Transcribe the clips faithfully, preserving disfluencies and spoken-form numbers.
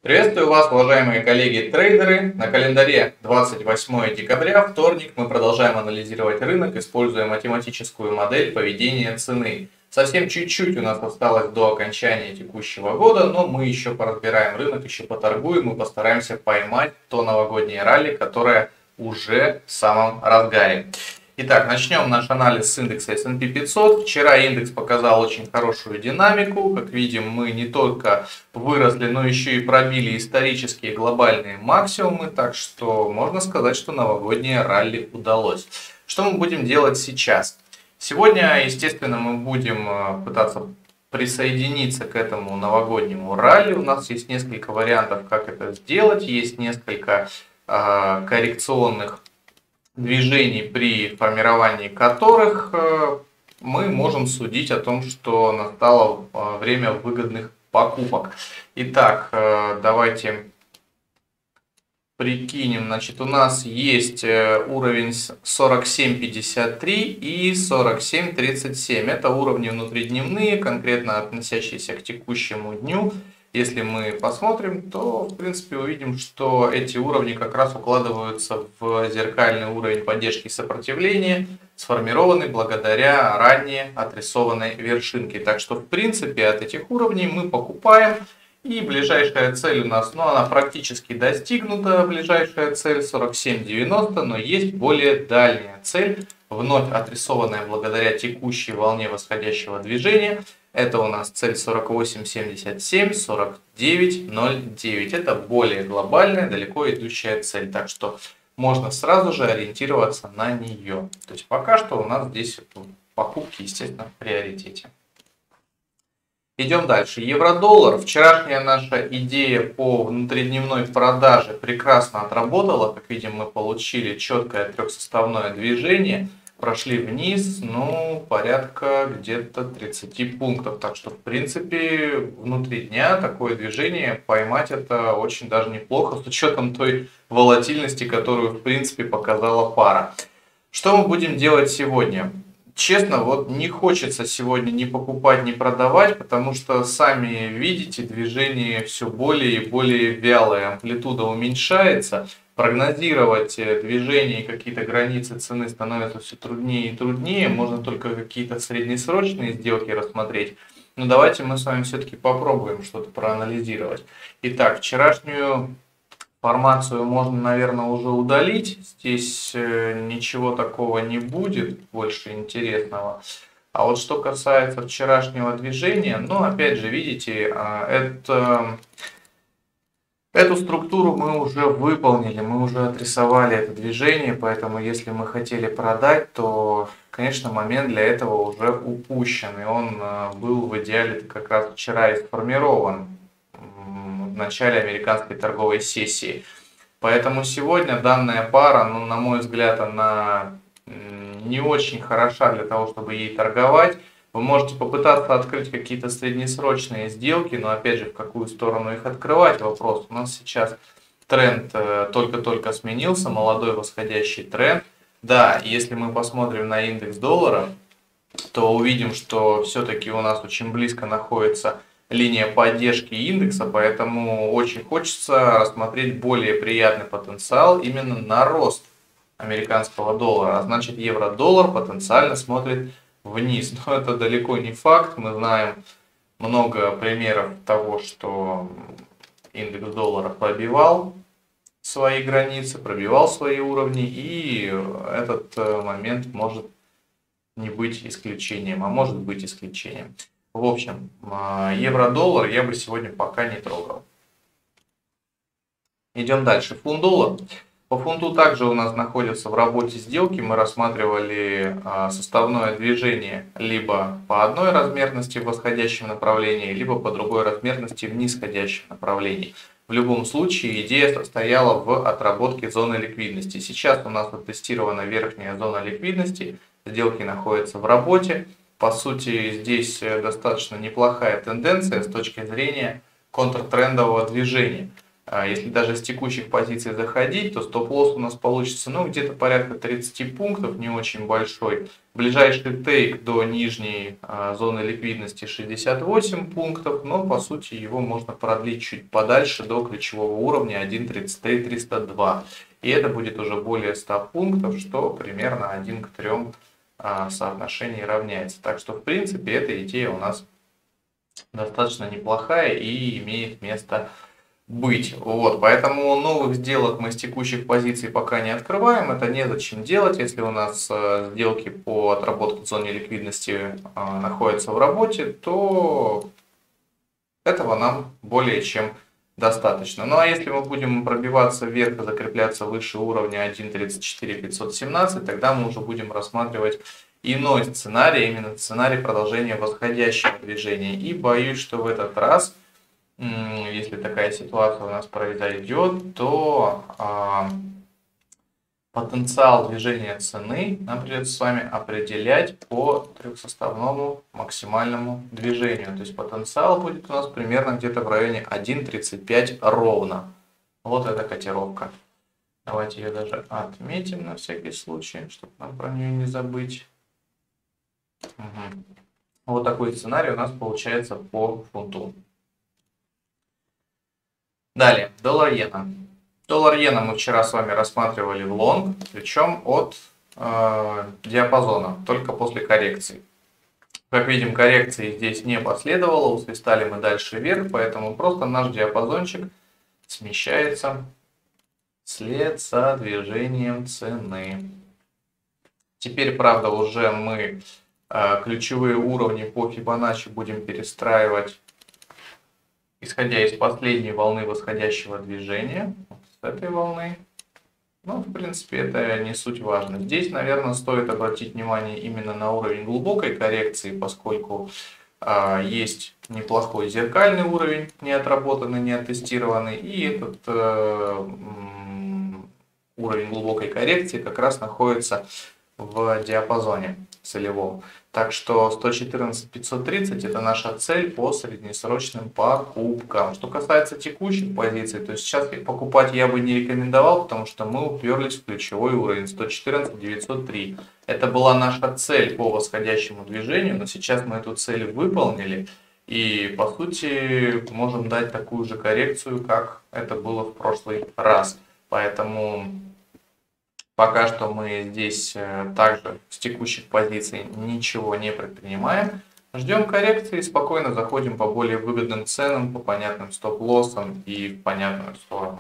Приветствую вас, уважаемые коллеги-трейдеры. На календаре двадцать восьмое декабря, вторник, мы продолжаем анализировать рынок, используя математическую модель поведения цены. Совсем чуть-чуть у нас осталось до окончания текущего года, но мы еще поразбираем рынок, еще поторгуем и постараемся поймать то новогоднее ралли, которое уже в самом разгаре. Итак, начнем наш анализ с индекса эс энд пи пятьсот. Вчера индекс показал очень хорошую динамику. Как видим, мы не только выросли, но еще и пробили исторические глобальные максимумы. Так что можно сказать, что новогоднее ралли удалось. Что мы будем делать сейчас? Сегодня, естественно, мы будем пытаться присоединиться к этому новогоднему ралли. У нас есть несколько вариантов, как это сделать. Есть несколько э, коррекционных движений, при формировании которых мы можем судить о том, что настало время выгодных покупок. Итак, давайте прикинем. Значит, у нас есть уровень сорок семь пятьдесят три и сорок семь тридцать семь. Это уровни внутридневные, конкретно относящиеся к текущему дню. Если мы посмотрим, то в принципе увидим, что эти уровни как раз укладываются в зеркальный уровень поддержки и сопротивления, сформированный благодаря ранее отрисованной вершинке. Так что в принципе от этих уровней мы покупаем. И ближайшая цель у нас, ну она практически достигнута, ближайшая цель сорок семь девяносто, но есть более дальняя цель, вновь отрисованная благодаря текущей волне восходящего движения. Это у нас цель сорок восемь семьдесят семь, сорок девять ноль девять. Это более глобальная, далеко идущая цель. Так что можно сразу же ориентироваться на нее. То есть пока что у нас здесь покупки, естественно, в приоритете. Идем дальше. Евро-доллар. Вчерашняя наша идея по внутридневной продаже прекрасно отработала. Как видим, мы получили четкое трехсоставное движение. Прошли вниз, ну, порядка где-то тридцати пунктов. Так что, в принципе, внутри дня такое движение поймать это очень даже неплохо, с учетом той волатильности, которую, в принципе, показала пара. Что мы будем делать сегодня? Честно, вот не хочется сегодня ни покупать, ни продавать, потому что сами видите, движение все более и более вялое, амплитуда уменьшается. Прогнозировать движение и какие-то границы цены становятся все труднее и труднее. Можно только какие-то среднесрочные сделки рассмотреть. Но давайте мы с вами все-таки попробуем что-то проанализировать. Итак, вчерашнюю формацию можно, наверное, уже удалить. Здесь ничего такого не будет больше интересного. А вот что касается вчерашнего движения, ну, опять же, видите, это... Эту структуру мы уже выполнили, мы уже отрисовали это движение, поэтому если мы хотели продать, то, конечно, момент для этого уже упущен. И он был в идеале как раз вчера и сформирован в начале американской торговой сессии. Поэтому сегодня данная пара, ну, на мой взгляд, она не очень хороша для того, чтобы ей торговать. Вы можете попытаться открыть какие-то среднесрочные сделки, но опять же, в какую сторону их открывать, вопрос. У нас сейчас тренд только-только сменился, молодой восходящий тренд. Да, если мы посмотрим на индекс доллара, то увидим, что все-таки у нас очень близко находится линия поддержки индекса, поэтому очень хочется рассмотреть более приятный потенциал именно на рост американского доллара. А значит, евро-доллар потенциально смотрит вниз. Но это далеко не факт. Мы знаем много примеров того, что индекс доллара пробивал свои границы, пробивал свои уровни, и этот момент может не быть исключением, а может быть исключением. В общем, евро-доллар я бы сегодня пока не трогал. Идем дальше. Фунт-доллар. По фунту также у нас находятся в работе сделки. Мы рассматривали составное движение либо по одной размерности в восходящем направлении, либо по другой размерности в нисходящем направлении. В любом случае идея состояла в отработке зоны ликвидности. Сейчас у нас оттестирована верхняя зона ликвидности. Сделки находятся в работе. По сути, здесь достаточно неплохая тенденция с точки зрения контртрендового движения. Если даже с текущих позиций заходить, то стоп-лосс у нас получится, ну, где-то порядка тридцати пунктов, не очень большой. Ближайший тейк до нижней а, зоны ликвидности шестьдесят восемь пунктов, но по сути его можно продлить чуть подальше до ключевого уровня один тридцать три триста два. И это будет уже более ста пунктов, что примерно один к трём а, соотношении равняется. Так что в принципе эта идея у нас достаточно неплохая и имеет место быть. Вот, поэтому новых сделок мы с текущих позиций пока не открываем. Это незачем делать, если у нас э, сделки по отработке в зоне ликвидности э, находятся в работе, то этого нам более чем достаточно. Ну а если мы будем пробиваться вверх и закрепляться выше уровня один тридцать четыре пятьсот семнадцать, тогда мы уже будем рассматривать иной сценарий, именно сценарий продолжения восходящего движения. И боюсь, что в этот раз, если такая ситуация у нас произойдет, то а, потенциал движения цены нам придется с вами определять по трехсоставному максимальному движению. То есть потенциал будет у нас примерно где-то в районе один тридцать пять ровно. Вот эта котировка. Давайте ее даже отметим на всякий случай, чтобы нам про нее не забыть. Угу. Вот такой сценарий у нас получается по фунту. Далее, доллар-иена. Доллар-иена мы вчера с вами рассматривали в лонг, причем от э, диапазона, только после коррекции. Как видим, коррекции здесь не последовало, усвистали мы дальше вверх, поэтому просто наш диапазончик смещается вслед за движением цены. Теперь, правда, уже мы э, ключевые уровни по Фибоначчи будем перестраивать, исходя из последней волны восходящего движения, вот с этой волны. Ну, в принципе, это не суть важно. Здесь, наверное, стоит обратить внимание именно на уровень глубокой коррекции, поскольку э, есть неплохой зеркальный уровень, не отработанный, не оттестированный, и этот э, уровень глубокой коррекции как раз находится в диапазоне целевом. Так что сто четырнадцать пятьсот тридцать это наша цель по среднесрочным покупкам. Что касается текущих позиций, то сейчас покупать я бы не рекомендовал, потому что мы уперлись в ключевой уровень сто четырнадцать девятьсот три. Это была наша цель по восходящему движению, но сейчас мы эту цель выполнили и по сути можем дать такую же коррекцию, как это было в прошлый раз. Поэтому пока что мы здесь также с текущих позиций ничего не предпринимаем. Ждем коррекции и спокойно заходим по более выгодным ценам, по понятным стоп-лоссам и в понятную сторону.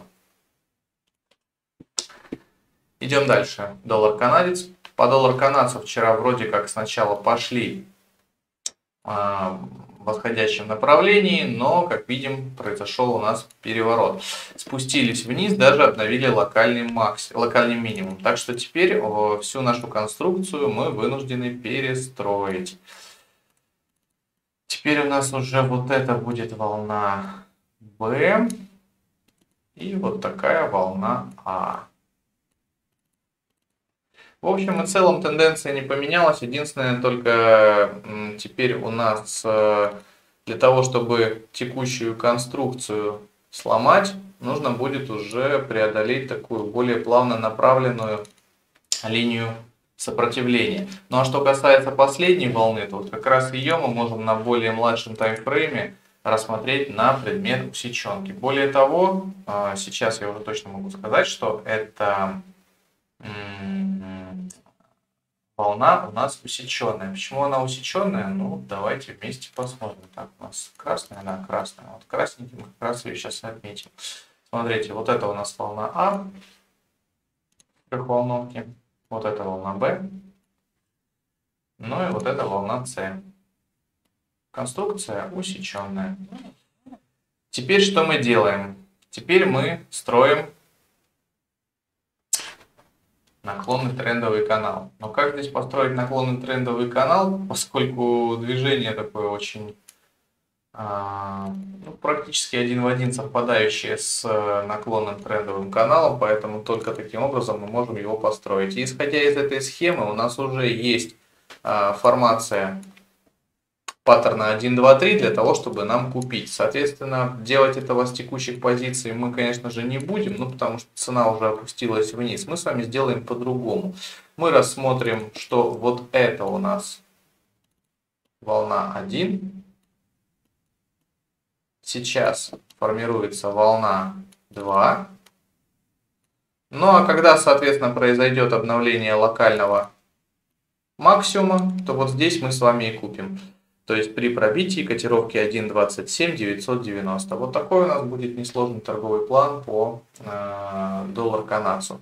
Идем дальше. Доллар-канадец. По доллар-канадцу вчера вроде как сначала пошли в восходящем направлении, но, как видим, произошел у нас переворот. Спустились вниз, даже обновили локальный, макс, локальный минимум. Так что теперь всю нашу конструкцию мы вынуждены перестроить. Теперь у нас уже вот это будет волна B и вот такая волна А. В общем и целом тенденция не поменялась. Единственное, только теперь у нас для того, чтобы текущую конструкцию сломать, нужно будет уже преодолеть такую более плавно направленную линию сопротивления. Ну а что касается последней волны, то вот как раз ее мы можем на более младшем таймфрейме рассмотреть на предмет усеченки. Более того, сейчас я уже точно могу сказать, что это волна у нас усеченная. Почему она усеченная? Ну, давайте вместе посмотрим. Так, у нас красная, да, красная. Вот красненьким как раз ее сейчас отметим. Смотрите, вот это у нас волна А, трехволновки. Вот это волна Б. Ну и вот это волна С. Конструкция усеченная. Теперь что мы делаем? Теперь мы строим наклонный трендовый канал. Но как здесь построить наклонный трендовый канал, поскольку движение такое очень а, ну, практически один в один совпадающее с наклонным трендовым каналом, поэтому только таким образом мы можем его построить. И исходя из этой схемы у нас уже есть а, формация паттерна один, два, три для того, чтобы нам купить. Соответственно, делать этого с текущих позиций мы, конечно же, не будем, ну, потому что цена уже опустилась вниз. Мы с вами сделаем по-другому. Мы рассмотрим, что вот это у нас волна один. Сейчас формируется волна два. Ну а когда, соответственно, произойдет обновление локального максимума, то вот здесь мы с вами и купим. То есть при пробитии котировки один двадцать семь девятьсот девяносто. Вот такой у нас будет несложный торговый план по э, доллар-канадцу.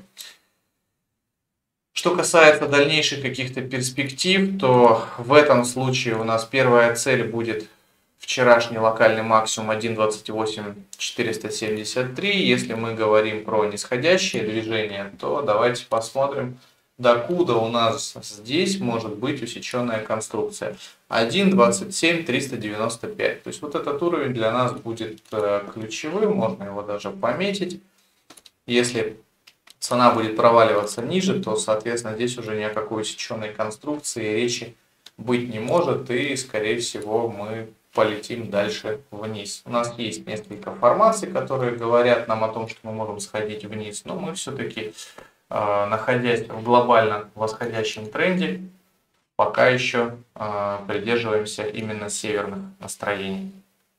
Что касается дальнейших каких-то перспектив, то в этом случае у нас первая цель будет вчерашний локальный максимум один двадцать восемь четыреста семьдесят три. Если мы говорим про нисходящее движение, то давайте посмотрим, докуда у нас здесь может быть усеченная конструкция. один двадцать семь триста девяносто пять. То есть вот этот уровень для нас будет ключевым, можно его даже пометить. Если цена будет проваливаться ниже, то, соответственно, здесь уже ни о какой усеченной конструкции речи быть не может, и, скорее всего, мы полетим дальше вниз. У нас есть несколько формаций, которые говорят нам о том, что мы можем сходить вниз, но мы все-таки, э, находясь в глобально восходящем тренде, пока еще э, придерживаемся именно северных настроений.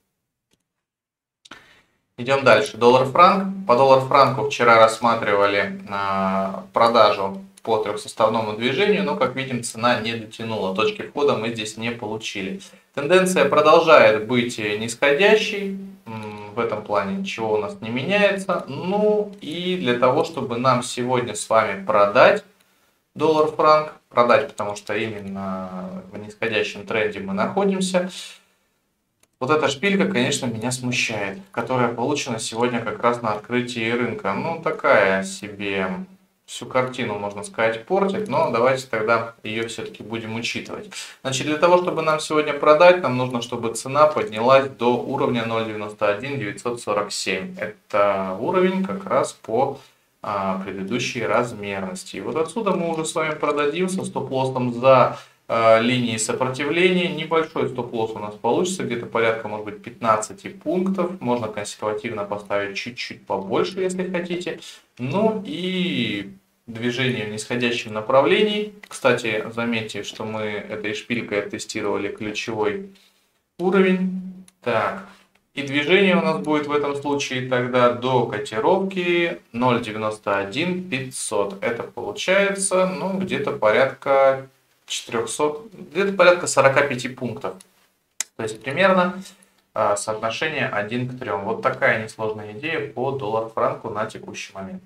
Идем дальше. Доллар-франк. По доллар-франку вчера рассматривали э, продажу по трехсоставному движению, но, как видим, цена не дотянула. Точки входа мы здесь не получили. Тенденция продолжает быть нисходящей. В этом плане ничего у нас не меняется. Ну и для того, чтобы нам сегодня с вами продать доллар-франк, продать, потому что именно в нисходящем тренде мы находимся, вот эта шпилька, конечно, меня смущает, которая получена сегодня как раз на открытии рынка. Ну, такая себе, всю картину, можно сказать, портит, но давайте тогда ее все-таки будем учитывать. Значит, для того, чтобы нам сегодня продать, нам нужно, чтобы цена поднялась до уровня ноль девяносто один девятьсот сорок семь. Это уровень как раз по а, предыдущей размерности. И вот отсюда мы уже с вами продадим со стоп-лоссом за линии сопротивления. Небольшой стоп-лосс у нас получится, где-то порядка, может быть, пятнадцати пунктов. Можно консервативно поставить чуть-чуть побольше, если хотите. Ну и движение в нисходящем направлении. Кстати, заметьте, что мы этой шпилькой тестировали ключевой уровень. Так, и движение у нас будет в этом случае тогда до котировки ноль девяносто один пятьсот. Это получается, ну, где-то порядка четырехсот, где-то порядка сорока пяти пунктов. То есть примерно э, соотношение один к трем. Вот такая несложная идея по доллар-франку на текущий момент.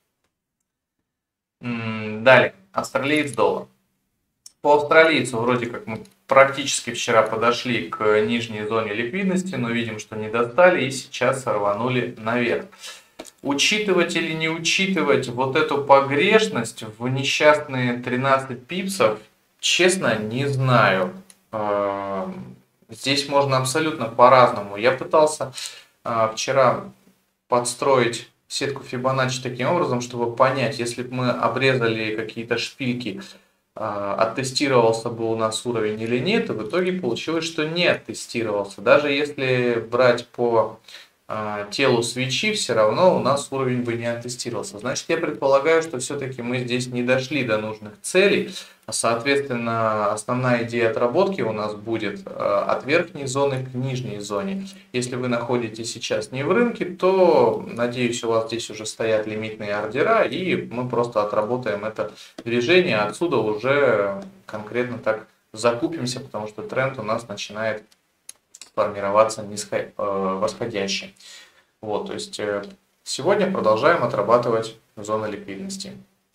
М-м, далее, австралиец-доллар. По австралийцу вроде как мы практически вчера подошли к нижней зоне ликвидности, но видим, что не достали и сейчас рванули наверх. Учитывать или не учитывать вот эту погрешность в несчастные тринадцать пипсов, честно, не знаю. Здесь можно абсолютно по-разному. Я пытался вчера подстроить сетку Фибоначчи таким образом, чтобы понять, если бы мы обрезали какие-то шпильки, оттестировался бы у нас уровень или нет, и в итоге получилось, что не оттестировался. Даже если брать по телу свечи, все равно у нас уровень бы не оттестировался. Значит, я предполагаю, что все-таки мы здесь не дошли до нужных целей. Соответственно, основная идея отработки у нас будет от верхней зоны к нижней зоне. Если вы находитесь сейчас не в рынке, то, надеюсь, у вас здесь уже стоят лимитные ордера, и мы просто отработаем это движение. Отсюда уже конкретно так закупимся, потому что тренд у нас начинает формироваться нисход... восходящий. Вот, то есть сегодня продолжаем отрабатывать зону ликвидности.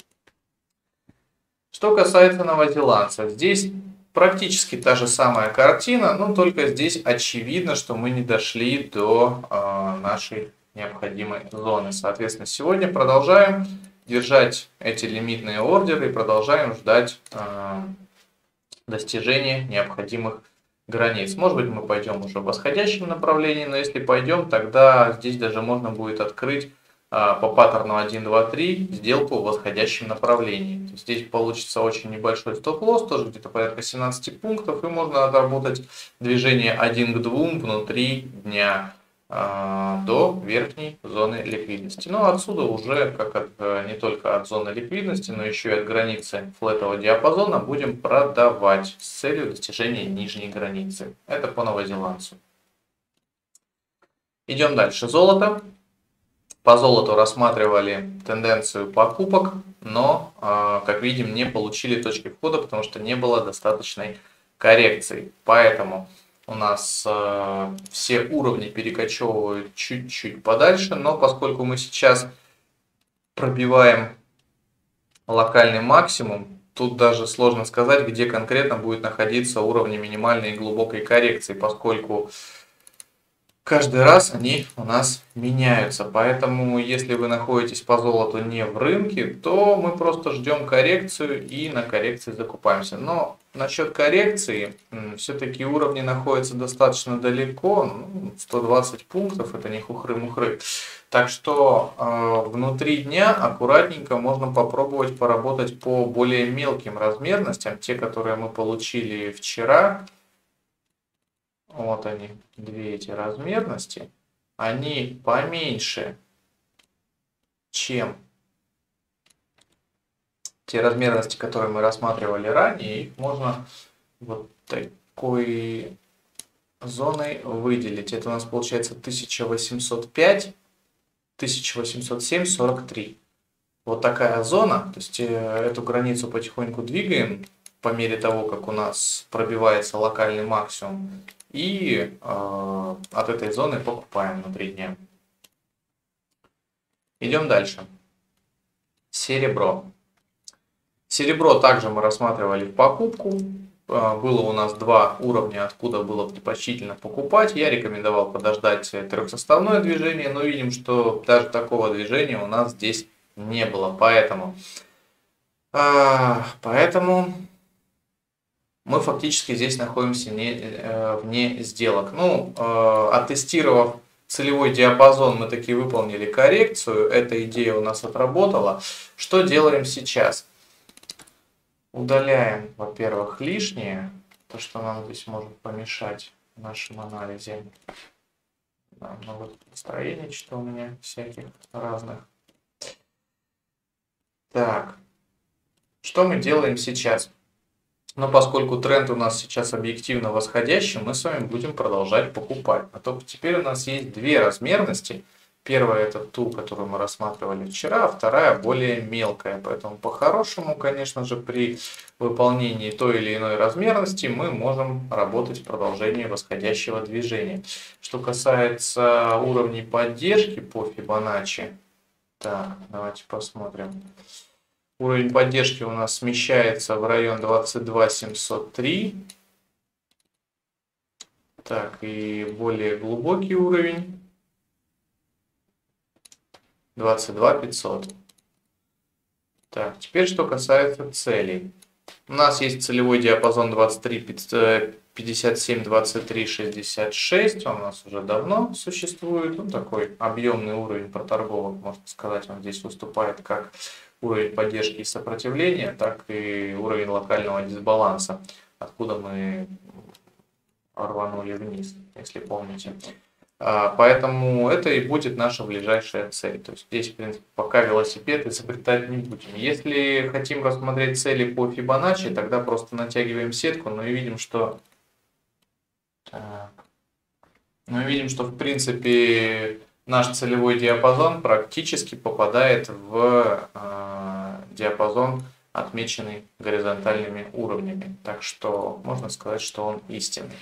Что касается новозеландцев, здесь практически та же самая картина, но только здесь очевидно, что мы не дошли до э, нашей необходимой зоны. Соответственно, сегодня продолжаем держать эти лимитные ордеры и продолжаем ждать э, достижения необходимых границ. Может быть, мы пойдем уже в восходящем направлении, но если пойдем, тогда здесь даже можно будет открыть по паттерну один, два, три сделку в восходящем направлении. Здесь получится очень небольшой стоп-лосс, тоже где-то порядка семнадцати пунктов, и можно отработать движение один к двум внутри дня до верхней зоны ликвидности. Но отсюда уже, как от, не только от зоны ликвидности, но еще и от границы флетового диапазона, будем продавать с целью достижения нижней границы. Это по новозеландцу. Идем дальше. Золото. По золоту рассматривали тенденцию покупок, но, как видим, не получили точки входа, потому что не было достаточной коррекции. Поэтому у нас э, все уровни перекочевывают чуть-чуть подальше, но поскольку мы сейчас пробиваем локальный максимум, тут даже сложно сказать, где конкретно будет находиться уровни минимальной и глубокой коррекции, поскольку каждый раз они у нас меняются. Поэтому, если вы находитесь по золоту не в рынке, то мы просто ждем коррекцию и на коррекции закупаемся. Но насчет коррекции, все-таки уровни находятся достаточно далеко, ну, сто двадцать пунктов, это не хухры-мухры. Так что э, внутри дня аккуратненько можно попробовать поработать по более мелким размерностям, те, которые мы получили вчера. Вот они, две эти размерности, они поменьше, чем те размерности, которые мы рассматривали ранее. Их можно вот такой зоной выделить. Это у нас получается тысяча восемьсот пять, тысяча восемьсот семь, сорок три. Вот такая зона, то есть эту границу потихоньку двигаем по мере того, как у нас пробивается локальный максимум. И э, от этой зоны покупаем внутри дня. Идем дальше. Серебро. Серебро также мы рассматривали в покупку. Э, было у нас два уровня, откуда было предпочтительно покупать. Я рекомендовал подождать трехсоставное движение, но видим, что даже такого движения у нас здесь не было. Поэтому, э, поэтому мы фактически здесь находимся не, э, вне сделок. Ну, э, оттестировав целевой диапазон, мы таки выполнили коррекцию. Эта идея у нас отработала. Что делаем сейчас? Удаляем, во-первых, лишнее, то, что нам здесь может помешать в нашем анализе. Да, много настроений, что у меня всяких разных. Так, что мы делаем сейчас? Но поскольку тренд у нас сейчас объективно восходящий, мы с вами будем продолжать покупать. А то теперь у нас есть две размерности. Первая это ту, которую мы рассматривали вчера, а вторая более мелкая. Поэтому по-хорошему, конечно же, при выполнении той или иной размерности мы можем работать в продолжении восходящего движения. Что касается уровней поддержки по Фибоначчи, так, давайте посмотрим. Уровень поддержки у нас смещается в район двадцать два семьсот три. Так, и более глубокий уровень двадцать два пятьсот. Так, теперь что касается целей. У нас есть целевой диапазон двадцать три пятьдесят семь, двадцать три шестьдесят шесть. Он у нас уже давно существует. Он такой объемный уровень проторговок, можно сказать, он здесь выступает как уровень поддержки и сопротивления, так и уровень локального дисбаланса, откуда мы рванули вниз, если помните. Поэтому это и будет наша ближайшая цель. То есть здесь, в принципе, пока велосипед изобретать не будем. Если хотим рассмотреть цели по Фибоначчи, тогда просто натягиваем сетку, но и видим, что... Так. Ну и видим, что в принципе наш целевой диапазон практически попадает в э, диапазон, отмеченный горизонтальными уровнями. Так что можно сказать, что он истинный.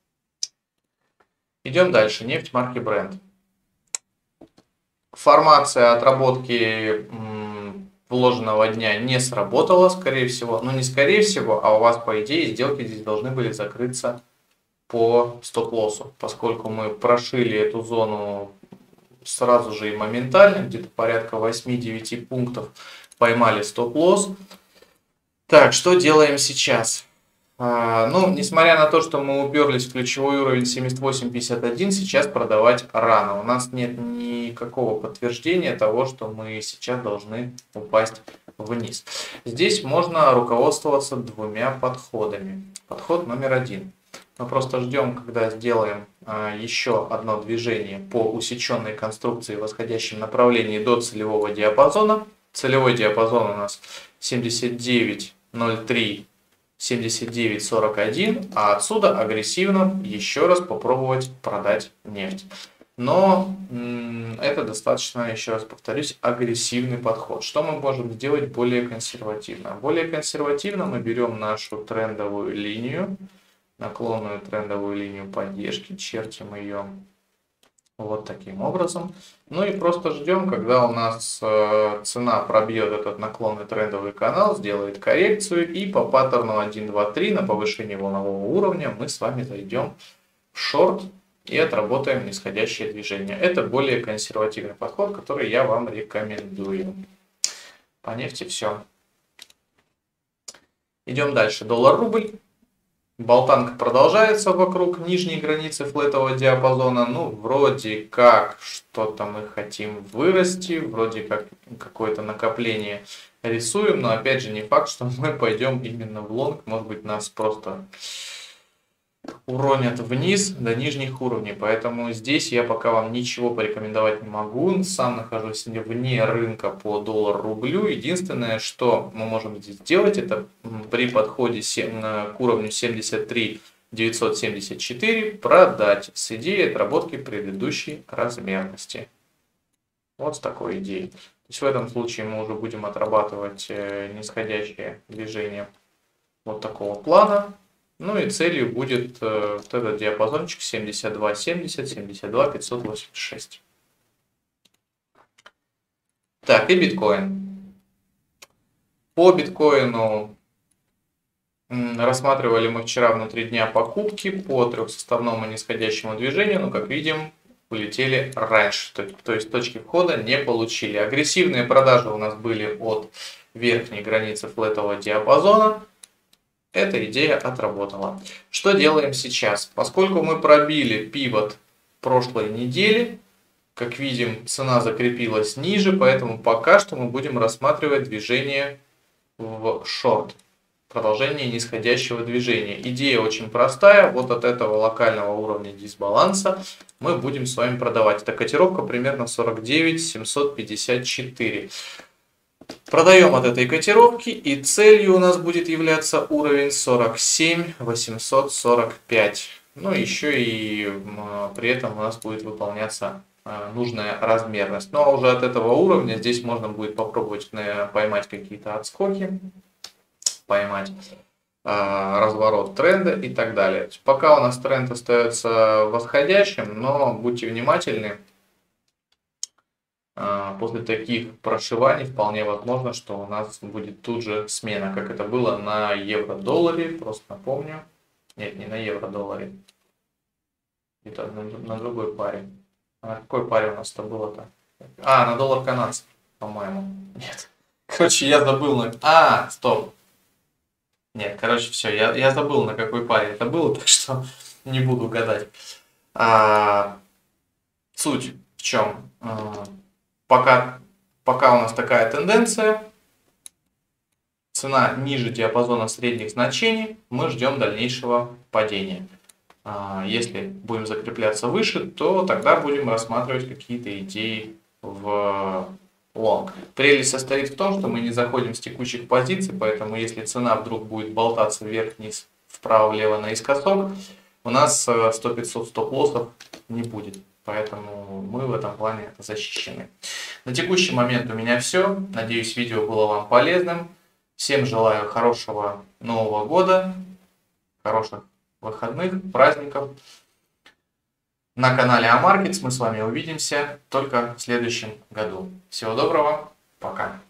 Идем дальше. Нефть марки Brent. Формация отработки м, вложенного дня не сработала, скорее всего. Ну не скорее всего, а у вас по идее сделки здесь должны были закрыться по стоп-лоссу, поскольку мы прошили эту зону сразу же и моментально, где-то порядка восьми-девяти пунктов поймали стоп-лосс. Так, что делаем сейчас? А, ну, несмотря на то, что мы уперлись в ключевой уровень семьдесят восемь пятьдесят один, сейчас продавать рано. У нас нет ни никакого подтверждения того, что мы сейчас должны упасть вниз. Здесь можно руководствоваться двумя подходами. Подход номер один. Мы просто ждем, когда сделаем а, еще одно движение по усеченной конструкции в восходящем направлении до целевого диапазона. Целевой диапазон у нас семьдесят девять ноль три семьдесят девять сорок один, а отсюда агрессивно еще раз попробовать продать нефть. Но м, это достаточно, еще раз повторюсь, агрессивный подход. Что мы можем сделать более консервативно? Более консервативно мы берем нашу трендовую линию, наклонную трендовую линию поддержки, чертим ее вот таким образом. Ну и просто ждем, когда у нас э, цена пробьет этот наклонный трендовый канал, сделает коррекцию, и по паттерну один, два, три на повышение волнового уровня мы с вами зайдем в шорт и отработаем нисходящее движение. Это более консервативный подход, который я вам рекомендую. По нефти все. Идем дальше. Доллар-рубль. Болтанка продолжается вокруг нижней границы флетового диапазона. Ну, вроде как что-то мы хотим вырасти, вроде как какое-то накопление рисуем, но опять же не факт, что мы пойдем именно в лонг. Может быть, нас просто уронят вниз до нижних уровней. Поэтому здесь я пока вам ничего порекомендовать не могу. Сам нахожусь вне рынка по доллар-рублю. Единственное, что мы можем здесь сделать, это при подходе к уровню семьдесят три девятьсот семьдесят четыре продать с идеей отработки предыдущей размерности. Вот с такой идеей. То есть в этом случае мы уже будем отрабатывать нисходящее движение вот такого плана. Ну и целью будет э, вот этот диапазончик семьдесят два семьдесят, семьдесят два пятьсот восемьдесят шесть. Так, и биткоин. По биткоину м, рассматривали мы вчера внутри дня покупки по трехсоставному нисходящему движению, но как видим, улетели раньше. То, то есть точки входа не получили. Агрессивные продажи у нас были от верхней границы флетового диапазона. Эта идея отработала. Что делаем сейчас? Поскольку мы пробили пивот прошлой недели, как видим, цена закрепилась ниже, поэтому пока что мы будем рассматривать движение в шорт. Продолжение нисходящего движения. Идея очень простая. Вот от этого локального уровня дисбаланса мы будем с вами продавать. Это котировка примерно сорок девять семьсот пятьдесят четыре. Продаем от этой котировки, и целью у нас будет являться уровень сорок семь восемьсот сорок пять. Ну, еще и при этом у нас будет выполняться нужная размерность. Ну, а уже от этого уровня здесь можно будет попробовать поймать какие-то отскоки, поймать разворот тренда и так далее. Пока у нас тренд остается восходящим, но будьте внимательны. После таких прошиваний вполне возможно, что у нас будет тут же смена, как это было на евро-долларе. Просто напомню. Нет, не на евро-долларе. Это на, на другой паре. А на какой паре у нас это было-то? А, на доллар канадский, по-моему. Нет. Короче, я забыл на... А, стоп. Нет, короче, все. Я, я забыл, на какой паре это было, так что не буду гадать. А, суть в чем? Пока, пока у нас такая тенденция, цена ниже диапазона средних значений, мы ждем дальнейшего падения. Если будем закрепляться выше, то тогда будем рассматривать какие-то идеи в лонг. Прелесть состоит в том, что мы не заходим с текущих позиций, поэтому если цена вдруг будет болтаться вверх-вниз, вправо-влево наискосок, у нас сто пятьсот стоп-лоссов не будет. Поэтому мы в этом плане защищены. На текущий момент у меня все. Надеюсь, видео было вам полезным. Всем желаю хорошего Нового года, хороших выходных, праздников. На канале Амаркетс мы с вами увидимся только в следующем году. Всего доброго, пока.